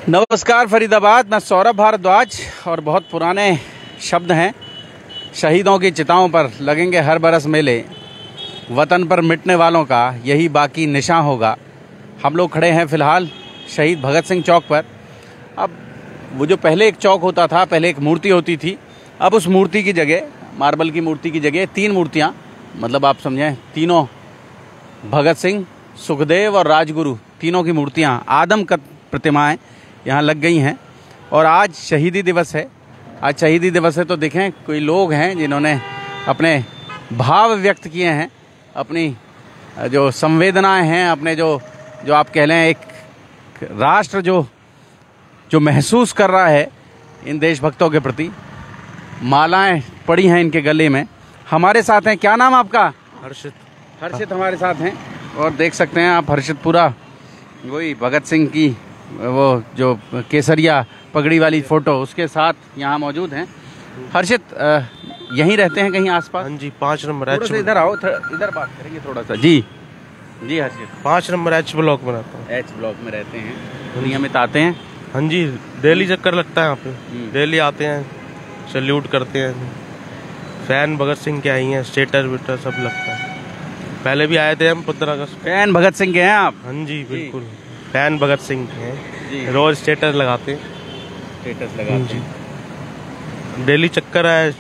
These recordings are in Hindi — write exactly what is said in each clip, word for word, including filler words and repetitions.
नमस्कार फरीदाबाद, मैं सौरभ भारद्वाज। और बहुत पुराने शब्द हैं, शहीदों की चिताओं पर लगेंगे हर बरस मेले, वतन पर मिटने वालों का यही बाकी निशान होगा। हम लोग खड़े हैं फ़िलहाल शहीद भगत सिंह चौक पर। अब वो जो पहले एक चौक होता था, पहले एक मूर्ति होती थी, अब उस मूर्ति की जगह, मार्बल की मूर्ति की जगह तीन मूर्तियाँ, मतलब आप समझें तीनों भगत सिंह, सुखदेव और राजगुरु, तीनों की मूर्तियाँ, आदम कद प्रतिमाएँ यहाँ लग गई हैं। और आज शहीदी दिवस है। आज शहीदी दिवस है तो देखें कोई लोग हैं जिन्होंने अपने भाव व्यक्त किए हैं, अपनी जो संवेदनाएं हैं, अपने जो जो आप कह लें एक राष्ट्र जो जो महसूस कर रहा है इन देशभक्तों के प्रति। मालाएं पड़ी हैं इनके गले में। हमारे साथ हैं, क्या नाम आपका? हर्षित। हर्षित हमारे साथ हैं। और देख सकते हैं आप हर्षित पूरा वही भगत सिंह की वो जो केसरिया पगड़ी वाली फ़ोटो उसके साथ यहाँ मौजूद हैं। हर्षित यहीं रहते हैं कहीं आसपास? हाँ जी, पाँच नंबर एच। इधर आओ, इधर बात करेंगे थोड़ा सा। जी जी हर्षित, पाँच नंबर एच ब्लॉक में रहता हूँ। एच ब्लॉक में रहते हैं, नियमित आते हैं? हाँ जी, डेली चक्कर लगता है यहाँ पे, डेली आते हैं, सैल्यूट करते हैं। फैन भगत सिंह के आई हैं, स्टेटर वेटर सब लगता है। पहले भी आए थे हम पंद्रह अगस्त। फैन भगत सिंह के हैं आप? हाँ जी बिल्कुल, फैन भगत सिंह के हैं, रोज स्टेटस लगाते हैं। स्टेटस लगाते हैं, डेली चक्कर है।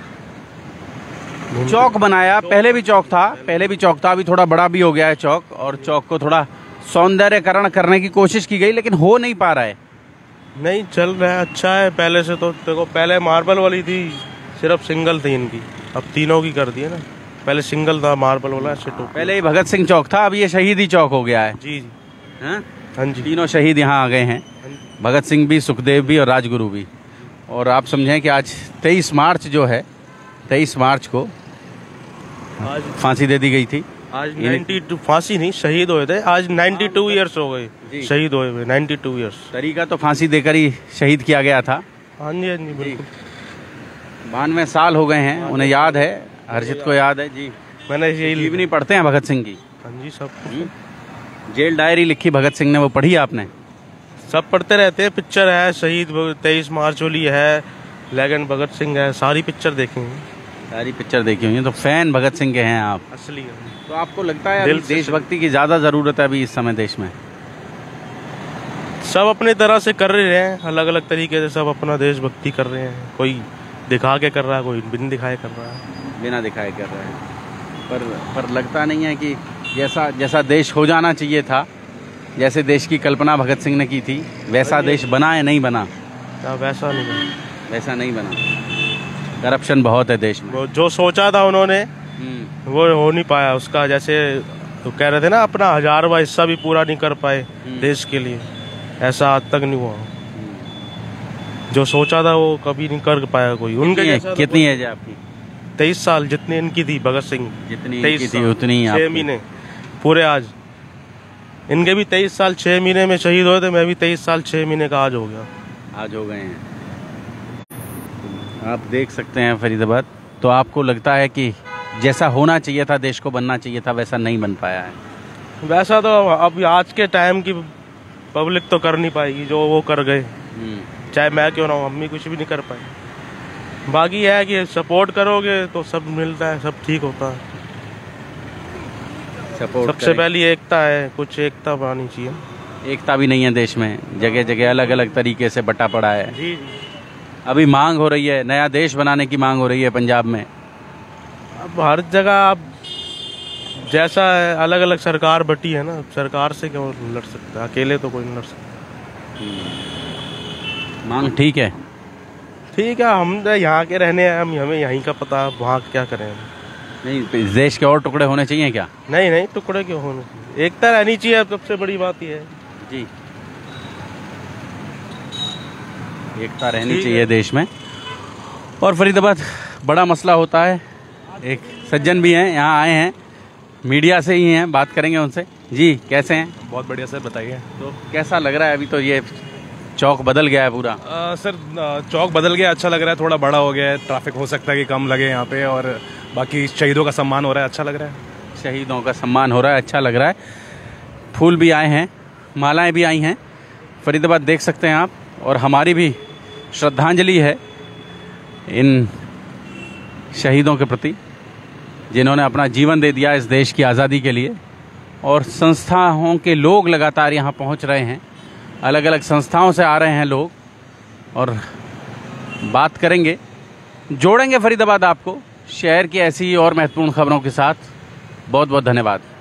चौक बनाया, पहले भी चौक था, पहले भी चौक था, अभी थोड़ा बड़ा भी हो गया है चौक, और चौक को थोड़ा सौंदर्यकरण करने की कोशिश की गई, लेकिन हो नहीं पा रहा है। नहीं चल रहा है, अच्छा है। पहले से तो देखो, पहले मार्बल वाली थी, सिर्फ सिंगल थी इनकी, अब तीनों की कर दी है ना। पहले सिंगल था मार्बल वाला, पहले ही भगत सिंह चौक था, अब ये शहीदी चौक हो गया है। जी जी हाँ हाँ जी, तीनों शहीद यहाँ आ गए हैं, भगत सिंह भी, सुखदेव भी और राजगुरु भी। और आप समझें कि आज तेईस मार्च जो है, तेईस मार्च को आज फांसी दे दी गई थी। आज बानवे फांसी नहीं, शहीद हुए थे। आज बानवे इयर्स हो गए शहीद हुए हुए, बानवे इयर्स। तरीका तो फांसी देकर ही शहीद किया गया था। हाँ जी हाँ जी बिल्कुल। बानवे साल हो गए हैं, उन्हें याद है, हर्षित को याद है जी। मैंने यही जीवनी पढ़ते हैं भगत सिंह की? हाँ जी, सब जेल डायरी लिखी भगत सिंह ने, वो पढ़ी आपने? सब पढ़ते रहते हैं। पिक्चर है, शहीद तेईस मार्च वाली है, लेजेंड भगत सिंह है, सारी पिक्चर देखेंगे। सारी पिक्चर देखी हुई है। तो फैन भगत सिंह के हैं आप असली? तो आपको लगता है अभी देशभक्ति की ज्यादा जरूरत है अभी इस समय देश में? सब अपनी तरह से कर रहे हैं, अलग अलग तरीके से सब अपना देशभक्ति कर रहे हैं। कोई दिखा के कर रहा है, कोई बिन दिखाए कर रहा है। बिना दिखाए कर रहा है, पर पर लगता नहीं है कि जैसा जैसा देश हो जाना चाहिए था, जैसे देश की कल्पना भगत सिंह ने की थी, वैसा देश बना या नहीं बना? वैसा नहीं बना, वैसा नहीं बना। करप्शन बहुत है देश में। वो जो सोचा था उन्होंने वो हो नहीं पाया उसका। जैसे तो कह रहे थे ना, अपना हजारवा हिस्सा भी पूरा नहीं कर पाए देश के लिए, ऐसा आज तक नहीं हुआ। जो सोचा था वो कभी नहीं कर पाया कोई। उनके कितनी एज है आपकी? तेईस साल, जितनी इनकी थी भगत सिंह, जितनी तेईस थी उतनी छह महीने पूरे। आज इनके भी तेईस साल छह महीने में शहीद हुए थे, मैं भी तेईस साल छह महीने का आज हो गया। आज हो गए हैं। आप देख सकते हैं फरीदाबाद। तो आपको लगता है कि जैसा होना चाहिए था, देश को बनना चाहिए था, वैसा नहीं बन पाया है? वैसा तो अब आज के टाइम की पब्लिक तो कर नहीं पाएगी जो वो कर गए, चाहे मैं क्यों ना हूँ, हम भी कुछ भी नहीं कर पाए। बाकी है कि सपोर्ट करोगे तो सब मिलता है, सब ठीक होता है। सपोर्ट सबसे पहली एकता है, कुछ एकता आनी चाहिए। एकता भी नहीं है देश में, जगह जगह अलग अलग तरीके से बटा पड़ा है। जी जी। अभी मांग हो रही है, नया देश बनाने की मांग हो रही है पंजाब में। अब हर जगह आप जैसा है, अलग अलग सरकार बटी है ना, सरकार से क्यों लड़ सकता है, अकेले तो कोई नहीं लड़ सकता। मांग ठीक है, ठीक है। हम यहाँ के रहने हैं, हम हमें यहीं का पता, वहाँ क्या करें हम। नहीं, देश के और टुकड़े होने चाहिए क्या? नहीं नहीं, टुकड़े क्यों होने चाहिए, एकता रहनी चाहिए, सबसे बड़ी बात ये है जी। एकता रहनी चाहिए देश में। और फरीदाबाद बड़ा मसला होता है। एक सज्जन भी हैं, यहाँ आए हैं, मीडिया से ही हैं, बात करेंगे उनसे। जी कैसे हैं? बहुत बढ़िया सर, बताइए। तो कैसा लग रहा है अभी तो ये चौक बदल गया है पूरा? आ, सर चौक बदल गया, अच्छा लग रहा है, थोड़ा बड़ा हो गया है, ट्रैफिक हो सकता है कि कम लगे यहाँ पे, और बाकी शहीदों का सम्मान हो रहा है, अच्छा लग रहा है। शहीदों का सम्मान हो रहा है, अच्छा लग रहा है। फूल भी आए हैं, मालाएं भी आई हैं। फरीदाबाद देख सकते हैं आप, और हमारी भी श्रद्धांजलि है इन शहीदों के प्रति जिन्होंने अपना जीवन दे दिया इस देश की आज़ादी के लिए। और संस्थाओं के लोग लगातार यहाँ पहुँच रहे हैं, अलग अलग संस्थाओं से आ रहे हैं लोग, और बात करेंगे, जोड़ेंगे फरीदाबाद आपको शहर की ऐसी और महत्वपूर्ण खबरों के साथ। बहुत बहुत धन्यवाद।